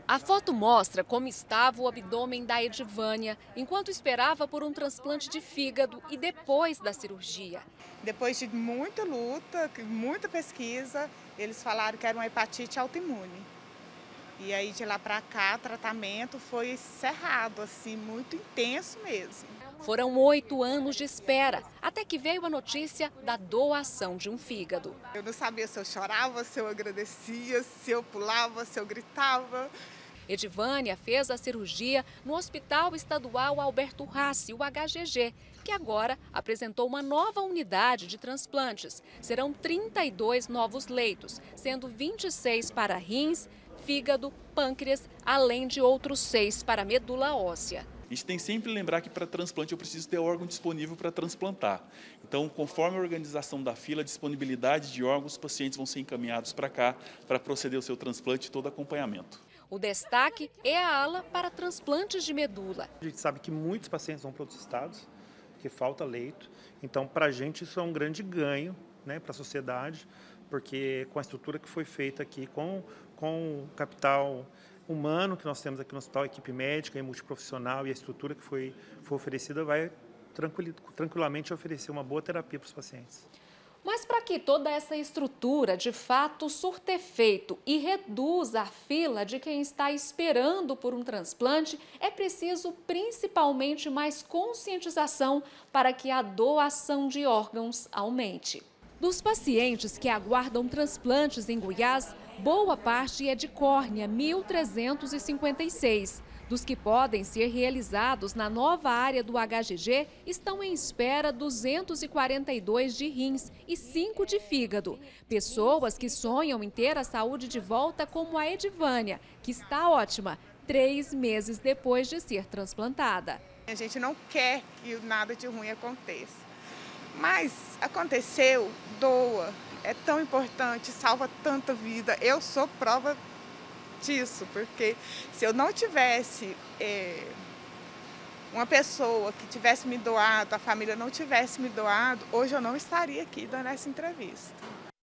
A foto mostra como estava o abdômen da Edivânia enquanto esperava por um transplante de fígado e depois da cirurgia. Depois de muita luta, muita pesquisa, eles falaram que era uma hepatite autoimune. E aí de lá para cá, o tratamento foi cerrado, assim, muito intenso mesmo. Foram 8 anos de espera, até que veio a notícia da doação de um fígado. Eu não sabia se eu chorava, se eu agradecia, se eu pulava, se eu gritava. Edivânia fez a cirurgia no Hospital Estadual Alberto Rassi, o HGG, que agora apresentou uma nova unidade de transplantes. Serão 32 novos leitos, sendo 26 para rins, fígado, pâncreas, além de outros 6 para medula óssea. A gente tem sempre que lembrar que para transplante eu preciso ter órgão disponível para transplantar. Então, conforme a organização da fila, a disponibilidade de órgãos, os pacientes vão ser encaminhados para cá para proceder ao seu transplante e todo acompanhamento. O destaque é a ala para transplantes de medula. A gente sabe que muitos pacientes vão para outros estados, que falta leito. Então, para a gente, isso é um grande ganho, né, para a sociedade, porque com a estrutura que foi feita aqui, com o capital humano que nós temos aqui no hospital, a equipe médica e multiprofissional e a estrutura que foi oferecida, vai tranquilamente oferecer uma boa terapia para os pacientes. Mas para que toda essa estrutura de fato surta efeito e reduza a fila de quem está esperando por um transplante, é preciso principalmente mais conscientização para que a doação de órgãos aumente. Dos pacientes que aguardam transplantes em Goiás, boa parte é de córnea, 1.356. Dos que podem ser realizados na nova área do HGG, estão em espera 242 de rins e 5 de fígado. Pessoas que sonham em ter a saúde de volta, como a Edivânia, que está ótima, 3 meses depois de ser transplantada. A gente não quer que nada de ruim aconteça. Mas aconteceu, doa, é tão importante, salva tanta vida. Eu sou prova disso, porque se eu não tivesse uma pessoa que tivesse me doado, a família não tivesse me doado, hoje eu não estaria aqui dando essa entrevista.